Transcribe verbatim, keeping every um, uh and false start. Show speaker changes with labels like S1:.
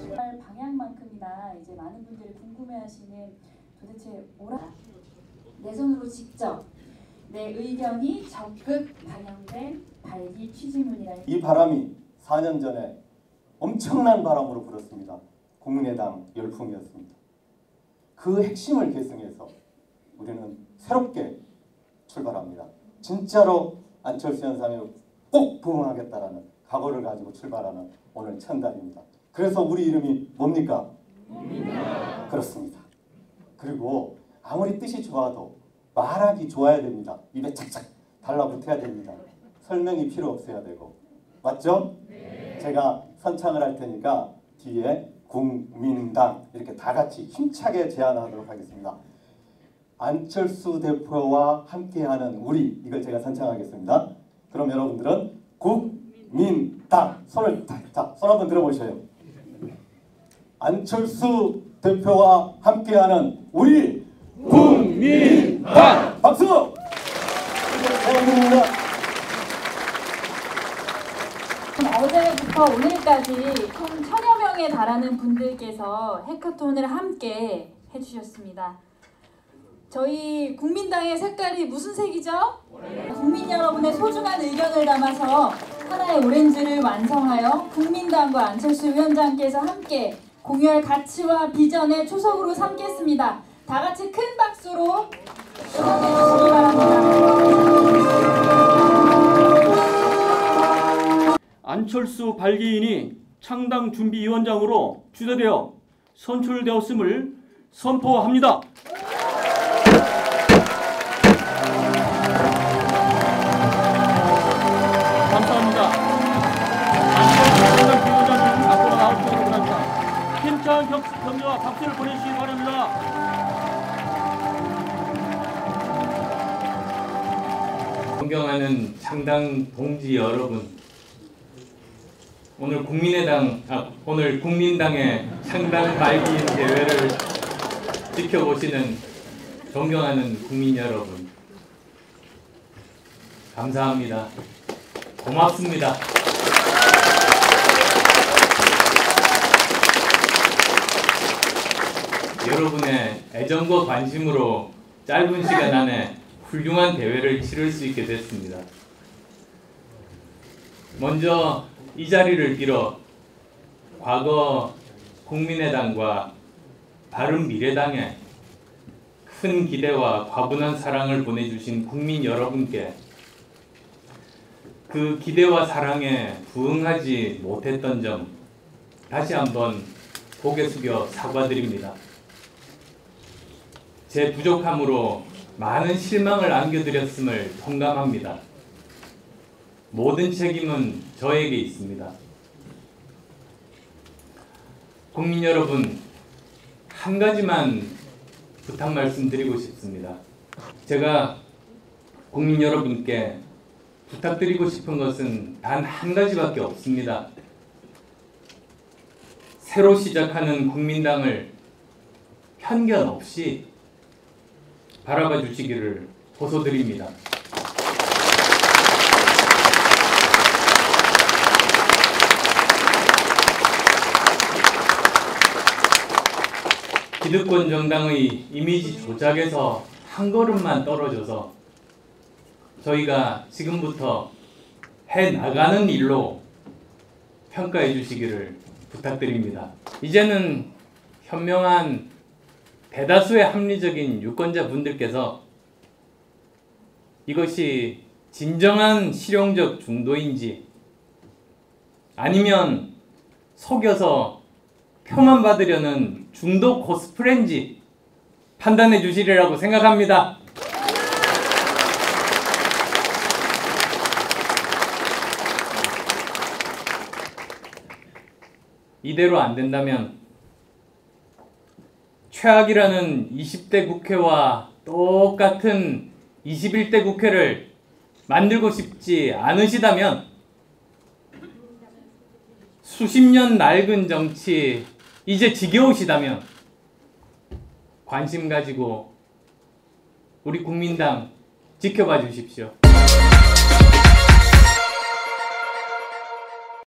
S1: 방향만큼이나 이제 많은 분들이 궁금해하시는 도대체 뭐라 내 손으로 직접 내 의견이 적극 반영된 발기 취지문이라는
S2: 이 바람이 사 년 전에 엄청난 바람으로 불었습니다. 국민의당 열풍이었습니다. 그 핵심을 계승해서 우리는 새롭게 출발합니다. 진짜로 안철수 현상에 꼭 부응하겠다라는 각오를 가지고 출발하는 오늘 첫날입니다. 그래서 우리 이름이 뭡니까? 국민당. 그렇습니다. 그리고 아무리 뜻이 좋아도 말하기 좋아야 됩니다. 입에 착착 달라붙어야 됩니다. 설명이 필요 없어야 되고. 맞죠? 네. 제가 선창을 할 테니까 뒤에 국민당 이렇게 다 같이 힘차게 제안하도록 하겠습니다. 안철수 대표와 함께하는 우리, 이걸 제가 선창하겠습니다. 그럼 여러분들은 국민당 손을 자, 손 한번 들어보셔요. 안철수 대표와 함께하는 우리 국민당 박수!
S1: 어제부터 오늘까지 총 천여 명에 달하는 분들께서 해커톤을 함께 해주셨습니다. 저희 국민당의 색깔이 무슨 색이죠? 오렌지. 국민 여러분의 소중한 의견을 담아서 하나의 오렌지를 완성하여 국민당과 안철수 위원장께서 함께 공유할 가치와 비전의 초석으로 삼겠습니다. 다 같이 큰 박수로 응원해 주시기 바랍니다.
S3: 안철수 발기인이 창당준비위원장으로 추대되어 선출되었음을 선포합니다. 감사합니다. 안철수 창당준비위원장님 앞으로 나오시도록 바랍니다. 힘찬 격려와 박수를 보내주시기 바랍니다.
S4: 존경하는 창당 동지 여러분, 오늘 국민의당, 아, 오늘 국민당의 창당 발기인 대회를 지켜보시는 존경하는 국민 여러분, 감사합니다. 고맙습니다. 여러분의 애정과 관심으로 짧은 시간 안에 훌륭한 대회를 치를 수 있게 됐습니다. 먼저 이 자리를 빌어 과거 국민의당과 바른미래당에 큰 기대와 과분한 사랑을 보내주신 국민 여러분께 그 기대와 사랑에 부응하지 못했던 점 다시 한번 고개 숙여 사과드립니다. 제 부족함으로 많은 실망을 안겨드렸음을 통감합니다. 모든 책임은 저에게 있습니다. 국민 여러분, 한 가지만 부탁 말씀드리고 싶습니다. 제가 국민 여러분께 부탁드리고 싶은 것은 단 한 가지밖에 없습니다. 새로 시작하는 국민당을 편견 없이 바라봐 주시기를 호소드립니다. 기득권 정당의 이미지 조작에서 한 걸음만 떨어져서 저희가 지금부터 해나가는 일로 평가해 주시기를 부탁드립니다. 이제는 현명한 대다수의 합리적인 유권자분들께서 이것이 진정한 실용적 중도인지 아니면 속여서 표만 받으려는 중도 코스프레인지 판단해 주시리라고 생각합니다. 이대로 안 된다면 최악이라는 이십 대 국회와 똑같은 이십일 대 국회를 만들고 싶지 않으시다면 수십 년 낡은 정치 이제 지겨우시다면 관심 가지고 우리 국민당 지켜봐 주십시오.